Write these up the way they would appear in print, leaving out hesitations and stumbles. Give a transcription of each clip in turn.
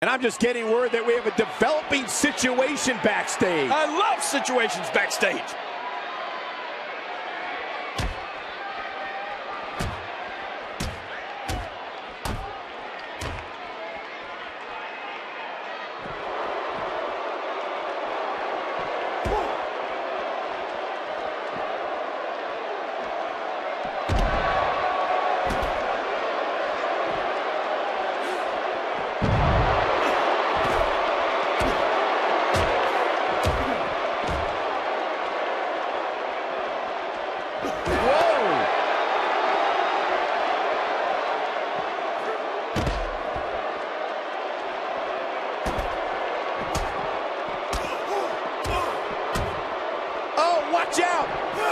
And I'm just getting word that we have a developing situation backstage. I love situations backstage. Watch out!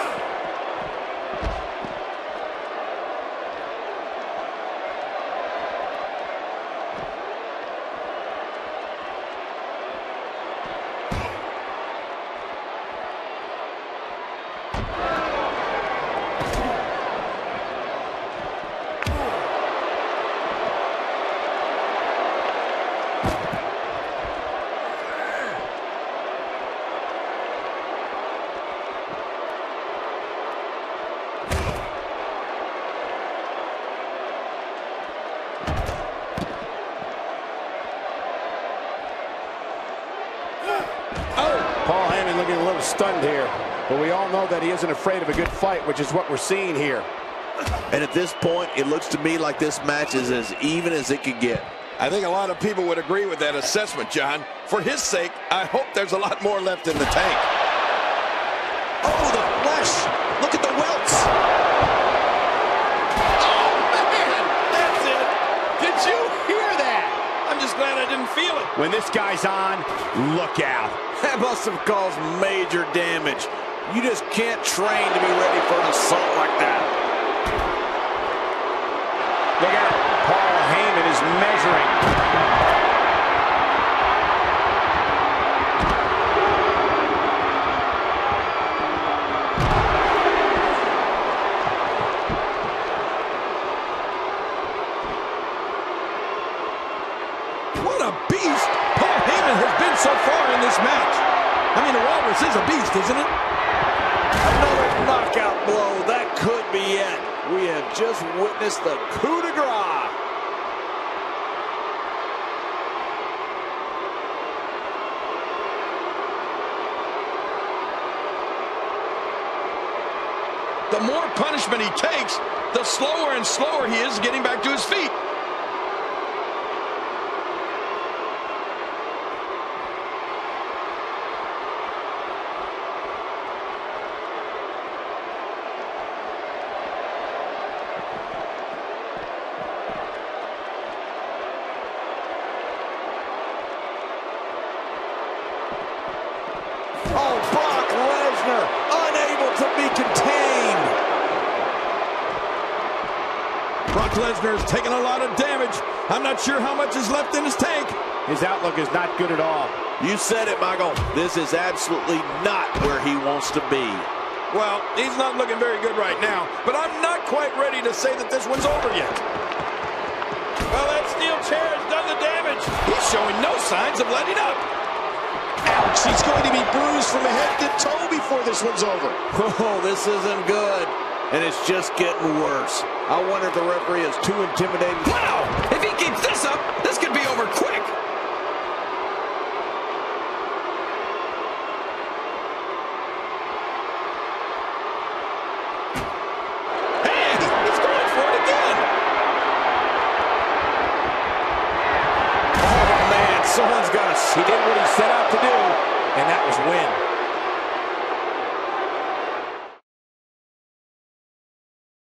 Paul Heyman looking a little stunned here, but we all know that he isn't afraid of a good fight, which is what we're seeing here. And at this point, it looks to me like this match is as even as it could get. I think a lot of people would agree with that assessment, John. For his sake, I hope there's a lot more left in the tank. Oh, the flesh! Look at the welts! Oh, man! That's it! Did you hear that? I'm just glad I didn't feel it. When this guy's on, look out. That must have caused major damage. You just can't train to be ready for an assault like that. Look out. Paul Heyman is measuring. What a beast Paul Heyman has been so far in this match. I mean, the Walrus is a beast, isn't it? Another knockout blow. That could be it. We have just witnessed the coup de grace. The more punishment he takes, the slower and slower he is getting back to his feet. Oh, Brock Lesnar, unable to be contained. Brock Lesnar has taken a lot of damage. I'm not sure how much is left in his tank. His outlook is not good at all. You said it, Michael. This is absolutely not where he wants to be. Well, he's not looking very good right now, but I'm not quite ready to say that this one's over yet. Well, that steel chair has done the damage. He's showing no signs of letting up. Ouch, he's going to be bruised from head to toe before this one's over. Oh, this isn't good. And it's just getting worse. I wonder if the referee is too intimidated. Wow! If he keeps this up, this could be over quick. Hey, he's going for it again. Oh, man, someone's got to... He did what he set out to do.